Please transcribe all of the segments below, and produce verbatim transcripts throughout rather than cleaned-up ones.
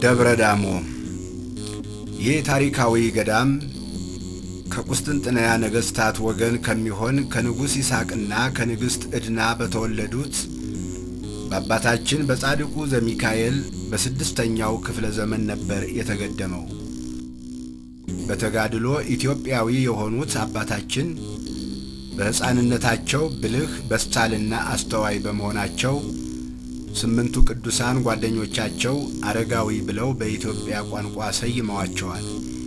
ደብረ ዳሞ ይህ ታሪካዊ ገዳም ከቁስጥንጥንያ ነገስታት ወገን ከሚሆን ከንጉስ ይስሐቅና ከንግስት ዕድና በተወለዱት በአባታችን በጻድቁ ዘሚካኤል በስድስተኛው ክፍለ ዘመን ነበር የተገደመው። በተጋድሎ ኢትዮጵያዊ የሆኑት አባታችን በሕፃንነታቸው ብልህ በሳልና አስተዋይ በመሆናቸው ስምንቱ ቅዱሳን ጓደኞቻቸው አረጋዊ ብለው በኢትዮጵያ ቋንቋ ሰይመዋቸዋል።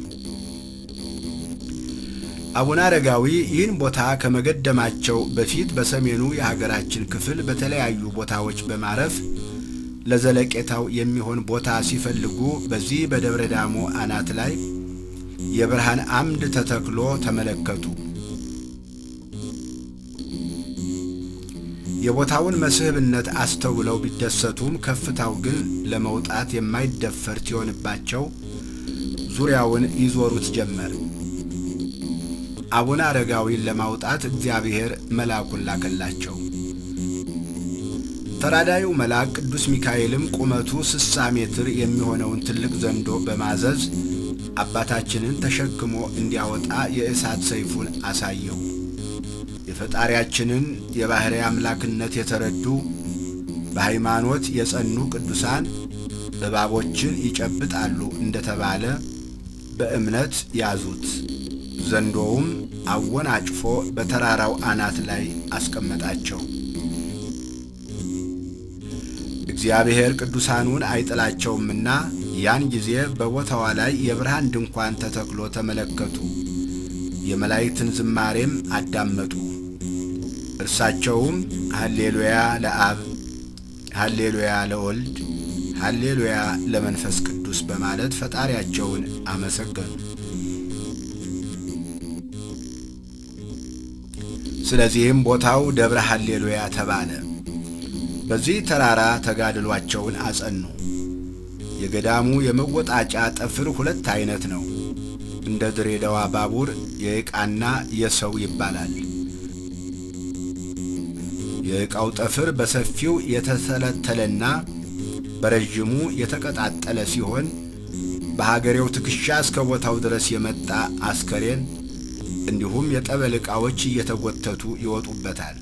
አቡነ አረጋዊ ይህን ቦታ ከመገደማቸው በፊት በሰሜኑ የሀገራችን ክፍል በተለያዩ ቦታዎች በማረፍ ለዘለቄታው የሚሆን ቦታ ሲፈልጉ በዚህ በደብረ ዳሞ አናት ላይ የብርሃን አምድ ተተክሎ ተመለከቱ። የቦታውን መስህብነት አስተውለው ቢደሰቱም ከፍታው ግን ለመውጣት የማይደፈር ሲሆንባቸው ዙሪያውን ይዞሩት ጀመር። አቡነ አረጋዊን ለማውጣት እግዚአብሔር መልአኩን ላከላቸው። ተራዳዩ መልአክ ቅዱስ ሚካኤልም ቁመቱ ስልሳ ሜትር የሚሆነውን ትልቅ ዘንዶ በማዘዝ አባታችንን ተሸክሞ እንዲያወጣ የእሳት ሰይፉን አሳየው። የፈጣሪያችንን የባህሪ አምላክነት የተረዱ በሃይማኖት የጸኑ ቅዱሳን እባቦችን ይጨብጣሉ እንደተባለ በእምነት ያዙት። ዘንዶውም አወናጭፎ በተራራው አናት ላይ አስቀመጣቸው። እግዚአብሔር ቅዱሳኑን አይጥላቸውምና ያን ጊዜ በቦታው ላይ የብርሃን ድንኳን ተተክሎ ተመለከቱ። የመላእክትን ዝማሬም አዳመጡ። እርሳቸውም ሃሌሉያ ለአብ፣ ሃሌሉያ ለወልድ፣ ሃሌሉያ ለመንፈስ ቅዱስ በማለት ፈጣሪያቸውን አመሰገኑ። ስለዚህም ቦታው ደብረ ሃሌሉያ ተባለ። በዚህ ተራራ ተጋድሏቸውን አጸኑ። የገዳሙ የመወጣጫ ጠፍር ሁለት አይነት ነው። እንደ ድሬዳዋ ባቡር የዕቃና የሰው ይባላል። የዕቃው ጠፍር በሰፊው የተሰለተለና በረጅሙ የተቀጣጠለ ሲሆን በሀገሬው ትከሻ እስከ ቦታው ድረስ የመጣ አስከሬን እንዲሁም የጠበል ዕቃዎች እየተጎተቱ ይወጡበታል።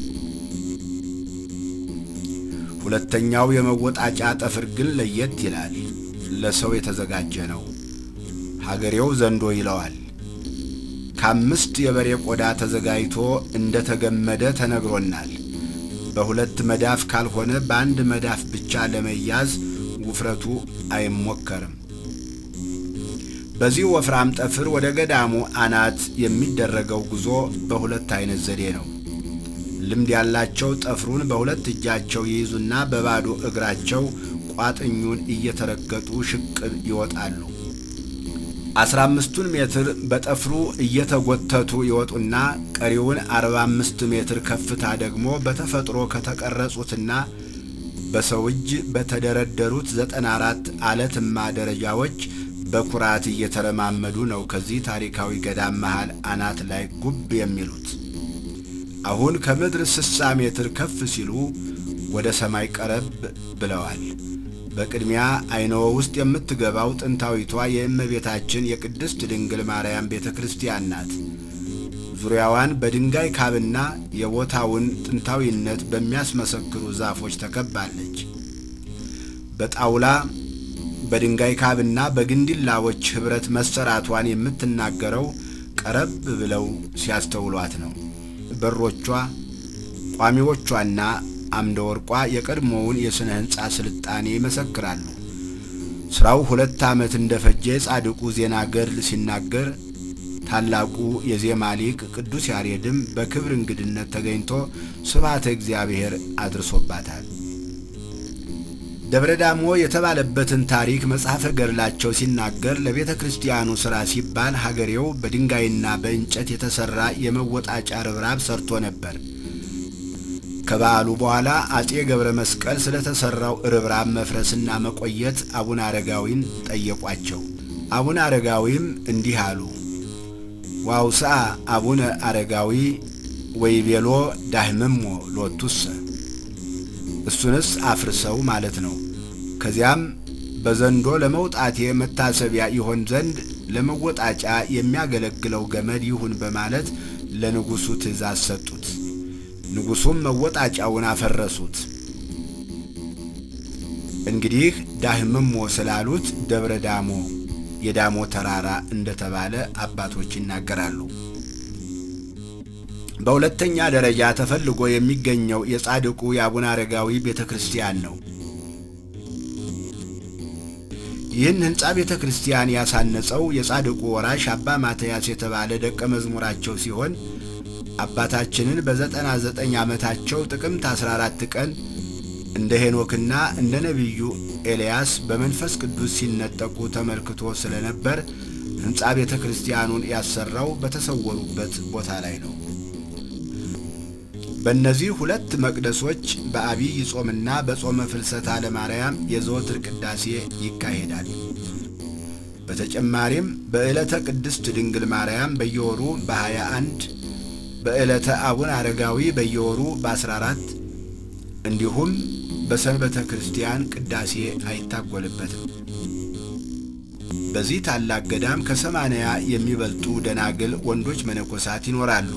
ሁለተኛው የመወጣጫ ጠፍር ግን ለየት ይላል። ለሰው የተዘጋጀ ነው። ሀገሬው ዘንዶ ይለዋል። ከአምስት የበሬ ቆዳ ተዘጋጅቶ እንደተገመደ ተነግሮናል። በሁለት መዳፍ ካልሆነ በአንድ መዳፍ ብቻ ለመያዝ ውፍረቱ አይሞከርም። በዚህ ወፍራም ጠፍር ወደ ገዳሙ አናት የሚደረገው ጉዞ በሁለት አይነት ዘዴ ነው። ልምድ ያላቸው ጠፍሩን በሁለት እጃቸው ይይዙና በባዶ እግራቸው ቋጥኙን እየተረገጡ ሽቅብ ይወጣሉ። አስራ አምስቱን ሜትር በጠፍሩ እየተጎተቱ ይወጡና ቀሪውን አርባ አምስት ሜትር ከፍታ ደግሞ በተፈጥሮ ከተቀረጹትና በሰው እጅ በተደረደሩት ዘጠና አራት አለትማ ደረጃዎች በኩራት እየተረማመዱ ነው ከዚህ ታሪካዊ ገዳም መሃል አናት ላይ ጉብ የሚሉት። አሁን ከምድር ስልሳ ሜትር ከፍ ሲሉ ወደ ሰማይ ቀረብ ብለዋል። በቅድሚያ አይነው ውስጥ የምትገባው ጥንታዊቷ የእመቤታችን የቅድስት ድንግል ማርያም ቤተክርስቲያን ናት። ዙሪያዋን በድንጋይ ካብና የቦታውን ጥንታዊነት በሚያስመሰክሩ ዛፎች ተከባለች። በጣውላ በድንጋይ ካብና በግንዲላዎች ህብረት መሰራቷን የምትናገረው ቀረብ ብለው ሲያስተውሏት ነው። በሮቿ ቋሚዎቿና አምደ ወርቋ የቀድሞውን የስነ ህንጻ ስልጣኔ ይመሰክራሉ። ስራው ሁለት ዓመት እንደፈጀ ጻድቁ ዜና ገድል ሲናገር ታላቁ የዜማ ሊቅ ቅዱስ ያሬድም በክብር እንግድነት ተገኝቶ ስብሐተ እግዚአብሔር አድርሶባታል። ደብረ ዳሞ የተባለበትን ታሪክ መጽሐፈ ገድላቸው ሲናገር ለቤተ ክርስቲያኑ ሥራ ሲባል ሀገሬው በድንጋይና በእንጨት የተሰራ የመወጣጫ ርብራብ ሰርቶ ነበር። ከበዓሉ በኋላ አጼ ገብረ መስቀል ስለተሰራው ርብራብ መፍረስና መቆየት አቡነ አረጋዊን ጠየቋቸው። አቡነ አረጋዊም እንዲህ አሉ። ዋውሳ አቡነ አረጋዊ ወይቤሎ ዳህመሞ ሎቱስ እሱንስ አፍርሰው ማለት ነው። ከዚያም በዘንዶ ለመውጣቴ መታሰቢያ ይሆን ዘንድ ለመወጣጫ የሚያገለግለው ገመድ ይሁን በማለት ለንጉሱ ትእዛዝ ሰጡት። ንጉሱም መወጣጫውን አፈረሱት። እንግዲህ ዳህምሞ ስላሉት ደብረ ዳሞ የዳሞ ተራራ እንደተባለ አባቶች ይናገራሉ። በሁለተኛ ደረጃ ተፈልጎ የሚገኘው የጻድቁ የአቡነ አረጋዊ ቤተክርስቲያን ነው። ይህን ህንጻ ቤተክርስቲያን ያሳነጸው የጻድቁ ወራሽ አባ ማትያስ የተባለ ደቀ መዝሙራቸው ሲሆን አባታችንን በዘጠና ዘጠኝ ዓመታቸው ጥቅምት አስራ አራት ቀን እንደ ሄኖክና እንደ ነብዩ ኤልያስ በመንፈስ ቅዱስ ሲነጠቁ ተመልክቶ ስለነበር ህንጻ ቤተክርስቲያኑን ያሰራው በተሰወሩበት ቦታ ላይ ነው። በእነዚህ ሁለት መቅደሶች በአብይ ጾምና በጾመ ፍልሰታ ለማርያም የዘወትር ቅዳሴ ይካሄዳል። በተጨማሪም በዕለተ ቅድስት ድንግል ማርያም በየወሩ በሃያ አንድ በዕለተ አቡነ አረጋዊ በየወሩ በአስራ አራት እንዲሁም በሰንበተ ክርስቲያን ቅዳሴ አይታጎልበትም። በዚህ ታላቅ ገዳም ከሰማንያ የሚበልጡ ደናግል ወንዶች መነኮሳት ይኖራሉ።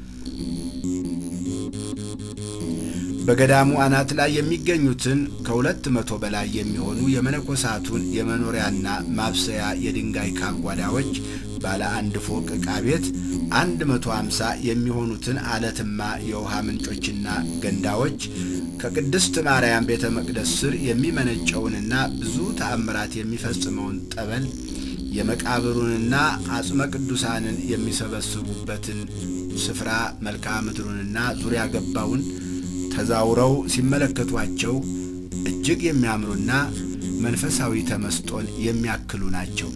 በገዳሙ አናት ላይ የሚገኙትን ከሁለት መቶ በላይ የሚሆኑ የመነኮሳቱን የመኖሪያና ማብሰያ የድንጋይ ካጓዳዎች ባለ አንድ ፎቅ ዕቃ ቤት አንድ መቶ ሃምሳ የሚሆኑትን አለትማ የውሃ ምንጮችና ገንዳዎች ከቅድስት ማርያም ቤተ መቅደስ ስር የሚመነጨውንና ብዙ ተአምራት የሚፈጽመውን ጠበል የመቃብሩንና አጽመ ቅዱሳንን የሚሰበስቡበትን ስፍራ መልክዓ ምድሩንና ዙሪያ ገባውን ተዛውረው ሲመለከቷቸው እጅግ የሚያምሩና መንፈሳዊ ተመስጦን የሚያክሉ ናቸው።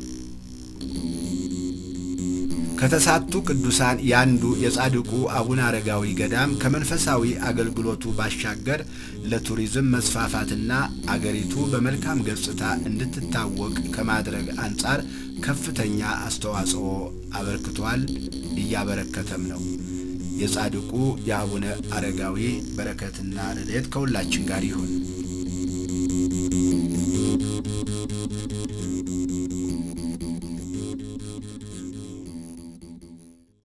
ከተሳቱ ቅዱሳን ያንዱ የጻድቁ አቡነ አረጋዊ ገዳም ከመንፈሳዊ አገልግሎቱ ባሻገር ለቱሪዝም መስፋፋትና አገሪቱ በመልካም ገጽታ እንድትታወቅ ከማድረግ አንጻር ከፍተኛ አስተዋጽኦ አበርክቷል፣ እያበረከተም ነው። የጻድቁ የአቡነ አረጋዊ በረከትና ረድኤት ከሁላችን ጋር ይሁን።